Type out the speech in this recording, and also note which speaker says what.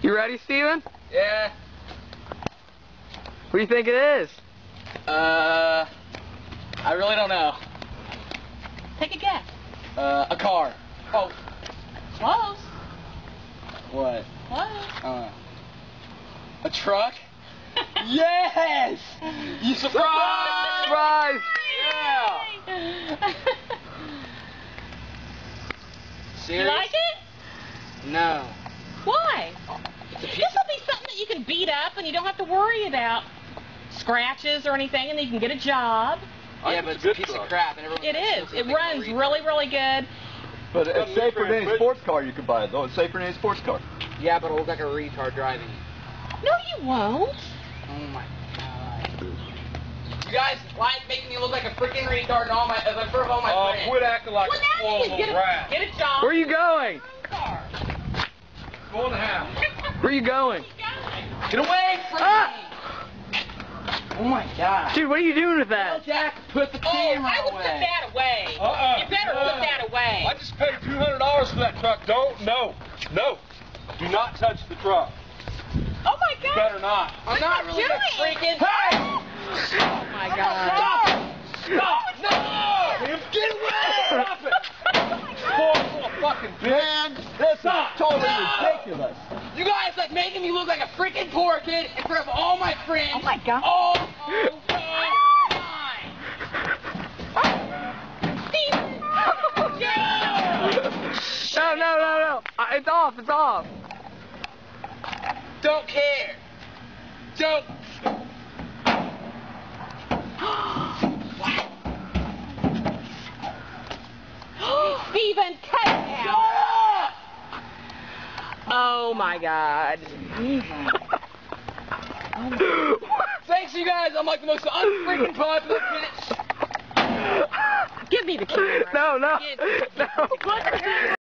Speaker 1: You ready, Steven?
Speaker 2: Yeah.
Speaker 1: What do you think it is?
Speaker 2: I really don't know.
Speaker 3: Take a guess.
Speaker 2: A car. Oh.
Speaker 3: Close.
Speaker 2: What?
Speaker 3: Close.
Speaker 2: A truck? Yes! You surprised!
Speaker 1: Surprise!
Speaker 2: Yeah!
Speaker 3: You
Speaker 2: Serious?
Speaker 3: like it?
Speaker 2: No.
Speaker 3: Why? This will be something that you can beat up and you don't have to worry about scratches or anything, and then you can get a job.
Speaker 2: Yeah, but it's a piece of crap. And
Speaker 3: It is. It runs really, really good.
Speaker 4: But it's safer than any sports car you could buy, though. It's safer than any sports car.
Speaker 2: Yeah, but it'll look like a retard driving it.
Speaker 3: No, you won't.
Speaker 2: Oh my god. You guys like making me look like a freaking retard in front of all my friends.
Speaker 4: Quit acting like
Speaker 3: Well,
Speaker 4: a
Speaker 3: now
Speaker 4: spoiled
Speaker 3: you
Speaker 4: little
Speaker 3: can
Speaker 4: rat.
Speaker 3: get a job.
Speaker 1: Where are you going?
Speaker 4: Go in the house.
Speaker 1: Where are you going?
Speaker 2: Get away from me! Oh my god.
Speaker 1: Dude, what are you doing with
Speaker 2: Tell
Speaker 1: that?
Speaker 2: Jack to put the
Speaker 3: Oh,
Speaker 2: camera
Speaker 3: I would
Speaker 2: away.
Speaker 3: put that away. You better put that away.
Speaker 4: I just paid $200 for that truck. No. Do not touch the truck.
Speaker 3: Oh my God.
Speaker 4: Better not.
Speaker 2: I'm not really
Speaker 3: doing?
Speaker 2: a freaking...
Speaker 3: Oh my God.
Speaker 4: Stop! No! Get away! Stop it! Poor little fucking bitch. Man, that's totally ridiculous.
Speaker 2: You guys like making me look like a freaking poor kid in front of all my friends.
Speaker 3: Oh my God.
Speaker 2: All the time.
Speaker 1: No. It's off.
Speaker 2: Don't care. Don't.
Speaker 3: Steven, cut it out. Oh my God.
Speaker 2: Thanks, you guys. I'm like the most unfreaking popular kid.
Speaker 3: Give me the camera.
Speaker 1: No.
Speaker 3: Give me the camera.